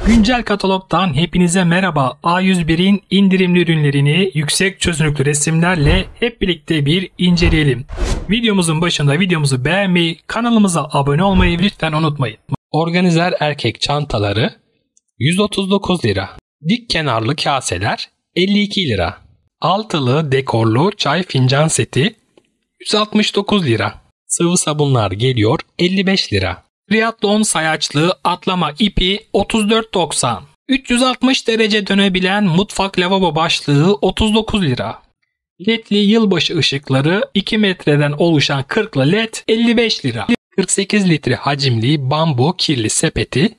Güncel katalogdan hepinize merhaba. A101'in indirimli ürünlerini yüksek çözünürlüklü resimlerle hep birlikte bir inceleyelim. Videomuzun başında videomuzu beğenmeyi, kanalımıza abone olmayı lütfen unutmayın. Organizer erkek çantaları 139 lira. Dik kenarlı kaseler 52 lira. Altılı dekorlu çay fincan seti 169 lira. Sıvı sabunlar geliyor 55 lira. Triathlon sayaçlı atlama ipi 34.90. 360 derece dönebilen mutfak lavabo başlığı 39 lira. LED'li yılbaşı ışıkları 2 metreden oluşan 40'lı LED 55 lira. 48 litre hacimli bambu kirli sepeti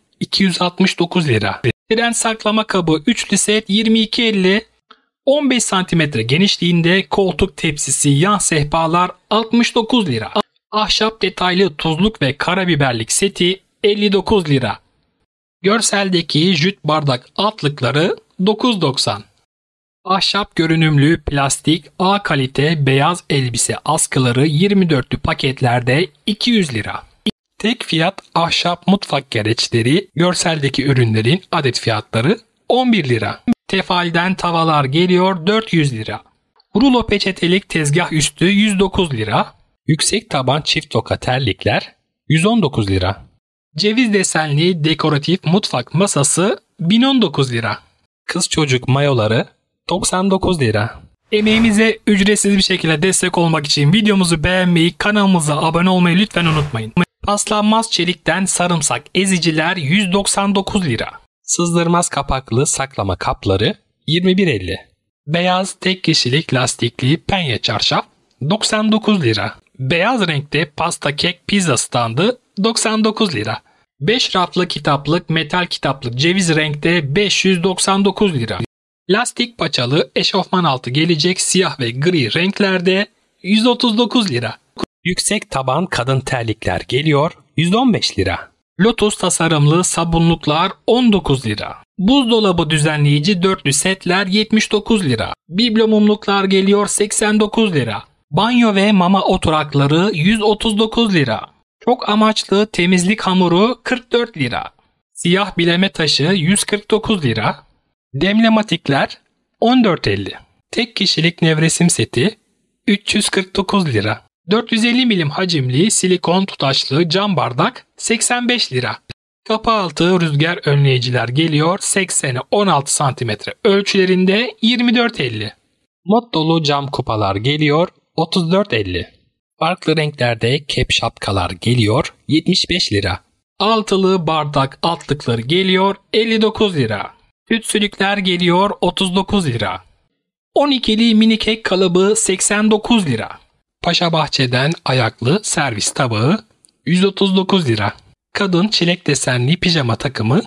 269 lira. Tren saklama kabı üçlü set 22.50. 15 cm genişliğinde koltuk tepsisi yan sehpalar 69 lira. Ahşap detaylı tuzluk ve karabiberlik seti 59 lira. Görseldeki jüt bardak altlıkları 9.90. Ahşap görünümlü plastik A kalite beyaz elbise askıları 24'lü paketlerde 200 lira. Tek fiyat ahşap mutfak gereçleri görseldeki ürünlerin adet fiyatları 11 lira. Tefalden tavalar geliyor 400 lira. Rulo peçetelik tezgah üstü 109 lira. Yüksek taban çift toka terlikler 119 lira. Ceviz desenli dekoratif mutfak masası 1019 lira. Kız çocuk mayoları 99 lira. Emeğimize ücretsiz bir şekilde destek olmak için videomuzu beğenmeyi, kanalımıza abone olmayı lütfen unutmayın. Paslanmaz çelikten sarımsak eziciler 199 lira. Sızdırmaz kapaklı saklama kapları 21.50. Beyaz tek kişilik lastikli penye çarşaf 99 lira. Beyaz renkte pasta kek pizza standı 99 lira. 5 raflı kitaplık metal kitaplık ceviz renkte 599 lira. Lastik paçalı eşofman altı gelecek siyah ve gri renklerde 139 lira. Yüksek taban kadın terlikler geliyor 115 lira. Lotus tasarımlı sabunluklar 19 lira. Buzdolabı düzenleyici dörtlü setler 79 lira. Biblo mumluklar geliyor 89 lira. Banyo ve mama oturakları 139 lira. Çok amaçlı temizlik hamuru 44 lira. Siyah bileme taşı 149 lira. Demlematikler 14.50. Tek kişilik nevresim seti 349 lira. 450 milim hacimli silikon tutaşlı cam bardak 85 lira. Kapı altı rüzgar önleyiciler geliyor 80'e 16 cm ölçülerinde 24.50. Mod dolu cam kupalar geliyor 34.50. Farklı renklerde kep şapkalar geliyor 75 lira. Altılı bardak altlıkları geliyor 59 lira. Tütsülükler geliyor 39 lira. 12'li mini kek kalıbı 89 lira. Paşa Bahçe'den ayaklı servis tabağı 139 lira. Kadın çilek desenli pijama takımı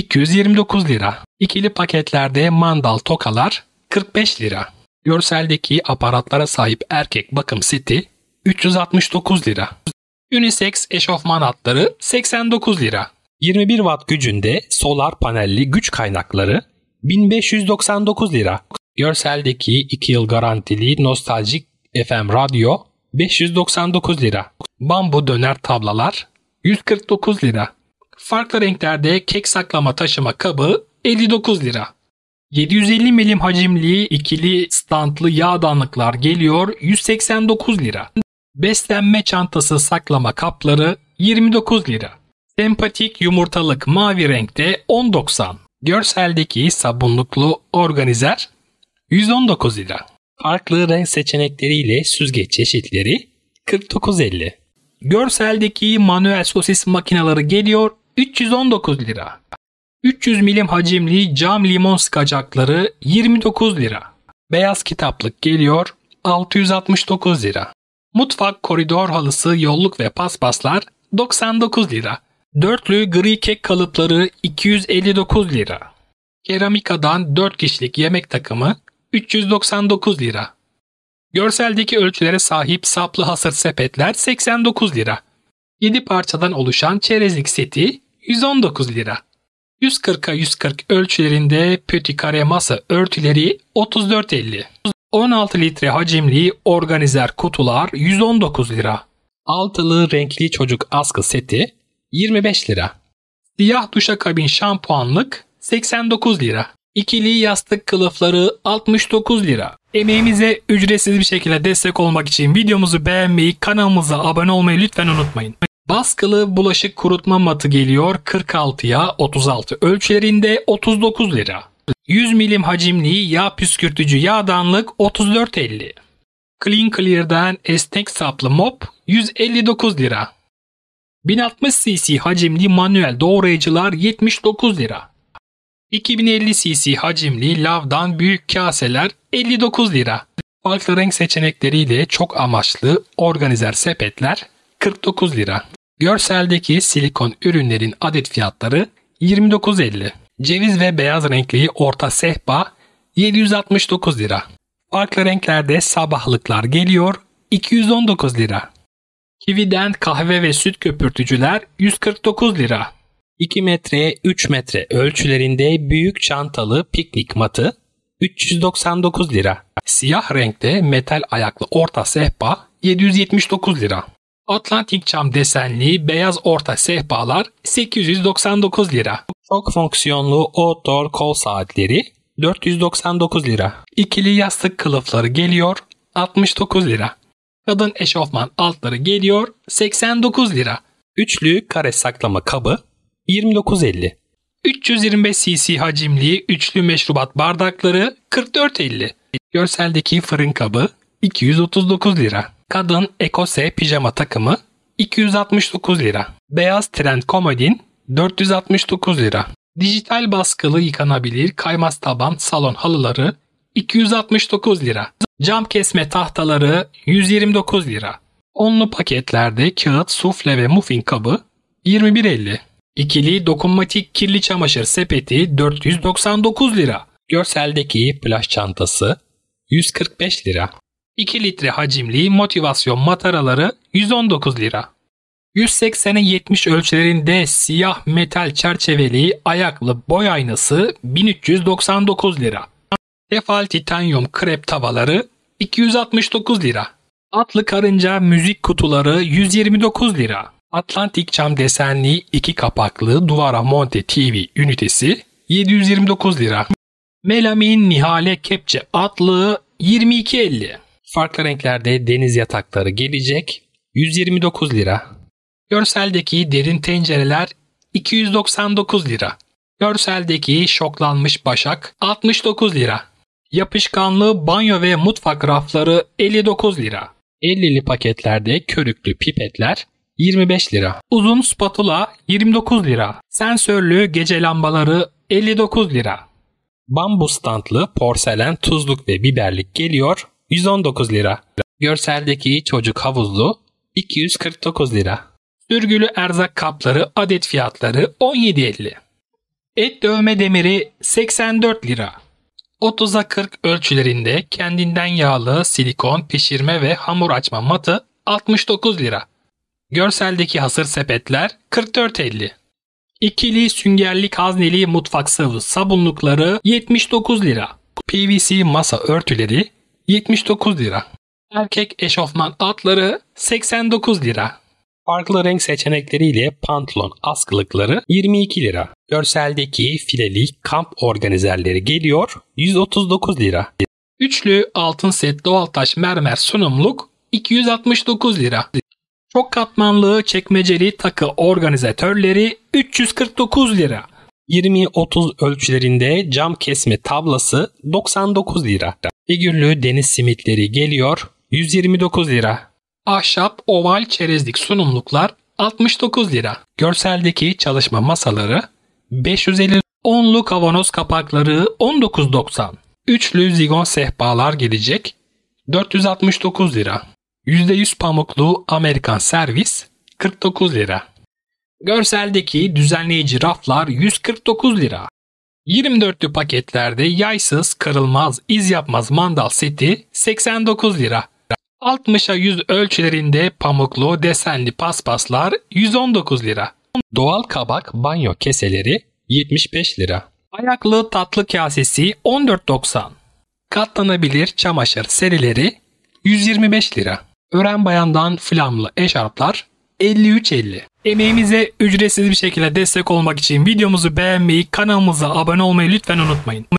229 lira. İkili paketlerde mandal tokalar 45 lira. Görseldeki aparatlara sahip erkek bakım seti 369 lira. Unisex eşofman hatları 89 lira. 21 watt gücünde solar panelli güç kaynakları 1599 lira. Görseldeki 2 yıl garantili nostaljik FM radyo 599 lira. Bambu döner tablalar 149 lira. Farklı renklerde kek saklama taşıma kabı 59 lira. 750 milim hacimli ikili standlı yağdanlıklar geliyor 189 lira. Beslenme çantası saklama kapları 29 lira. Sempatik yumurtalık mavi renkte 10.90. Görseldeki sabunluklu organizer 119 lira. Farklı renk seçenekleriyle süzgeç çeşitleri 49.50. Görseldeki manuel sosis makineleri geliyor 319 lira. 300 milim hacimli cam limon sıkacakları 29 lira. Beyaz kitaplık geliyor 669 lira. Mutfak koridor halısı yolluk ve paspaslar 99 lira. Dörtlü gri kek kalıpları 259 lira. Keramikadan 4 kişilik yemek takımı 399 lira. Görseldeki ölçülere sahip saplı hasır sepetler 89 lira. 7 parçadan oluşan çerezlik seti 119 lira. 140'a 140 ölçülerinde pöti kare masa örtüleri 34.50. 16 litre hacimli organizer kutular 119 lira. Altılı renkli çocuk askı seti 25 lira. Siyah duşakabin şampuanlık 89 lira. İkili yastık kılıfları 69 lira. Emeğimize ücretsiz bir şekilde destek olmak için videomuzu beğenmeyi, kanalımıza abone olmayı lütfen unutmayın. Baskılı bulaşık kurutma matı geliyor 46'ya 36 ölçülerinde 39 lira. 100 milim hacimli yağ püskürtücü yağdanlık 34.50. Clean Clear'dan esnek saplı mop 159 lira. 1060 cc hacimli manuel doğrayıcılar 79 lira. 2050 cc hacimli lavdan büyük kaseler 59 lira. Farklı renk seçenekleriyle çok amaçlı organizer sepetler 49 lira. Görseldeki silikon ürünlerin adet fiyatları 29.50. Ceviz ve beyaz renkli orta sehpa 769 lira. Farklı renklerde sabahlıklar geliyor 219 lira. Kiwi'den kahve ve süt köpürtücüler 149 lira. 2 metre 3 metre ölçülerinde büyük çantalı piknik matı 399 lira. Siyah renkte metal ayaklı orta sehpa 779 lira. Atlantik cam desenli beyaz orta sehpalar 899 lira. Çok fonksiyonlu outdoor kol saatleri 499 lira. İkili yastık kılıfları geliyor 69 lira. Kadın eşofman altları geliyor 89 lira. Üçlü kare saklama kabı 29.50. 325 cc hacimli üçlü meşrubat bardakları 44.50. Görseldeki fırın kabı 239 lira. Kadın ekose pijama takımı 269 lira. Beyaz trend komodin 469 lira. Dijital baskılı yıkanabilir kaymaz taban salon halıları 269 lira. Cam kesme tahtaları 129 lira. Onlu paketlerde kağıt sufle ve muffin kabı 21.50. İkili dokunmatik kirli çamaşır sepeti 499 lira. Görseldeki plaj çantası 145 lira. 2 litre hacimli motivasyon mataraları 119 lira. 180'e 70 ölçülerinde siyah metal çerçeveli ayaklı boy aynası 1399 lira. Tefal titanyum krep tavaları 269 lira. Atlı karınca müzik kutuları 129 lira. Atlantik cam desenli 2 kapaklı duvara monte TV ünitesi 729 lira. Melamin nihale kepçe atlığı 22.50. Farklı renklerde deniz yatakları gelecek 129 lira. Görseldeki derin tencereler 299 lira. Görseldeki şoklanmış başak 69 lira. Yapışkanlı banyo ve mutfak rafları 59 lira. 50'li paketlerde körüklü pipetler 25 lira. Uzun spatula 29 lira. Sensörlü gece lambaları 59 lira. Bambu standlı porselen tuzluk ve biberlik geliyor 119 lira. Görseldeki çocuk havuzlu 249 lira. Sürgülü erzak kapları adet fiyatları 17.50. Et dövme demiri 84 lira. 30'a 40 ölçülerinde kendinden yağlı silikon pişirme ve hamur açma matı 69 lira. Görseldeki hasır sepetler 44.50. İkili süngerlik hazneli mutfak sıvı sabunlukları 79 lira. PVC masa örtüleri 79 lira. Erkek eşofman altları 89 lira. Farklı renk seçenekleriyle pantolon askılıkları 22 lira. Görseldeki fileli kamp organizerleri geliyor 139 lira. Üçlü altın set doğaltaş mermer sunumluk 269 lira. Çok katmanlı çekmeceli takı organizatörleri 349 lira. 20-30 ölçülerinde cam kesme tablası 99 lira. Figürlü deniz simitleri geliyor 129 lira. Ahşap oval çerezlik sunumluklar 69 lira. Görseldeki çalışma masaları 550. Onlu kavanoz kapakları 19.90. Üçlü zigon sehpalar gelecek 469 lira. %100 pamuklu Amerikan servis 49 lira. Görseldeki düzenleyici raflar 149 lira. 24'lü paketlerde yaysız, kırılmaz, iz yapmaz mandal seti 89 lira. 60'a 100 ölçülerinde pamuklu desenli paspaslar 119 lira. Doğal kabak banyo keseleri 75 lira. Ayaklı tatlı kasesi 14.90. Katlanabilir çamaşır serileri 125 lira. Ören bayandan flamlı eşarplar 53.50. Emeğimize ücretsiz bir şekilde destek olmak için videomuzu beğenmeyi, kanalımıza abone olmayı lütfen unutmayın.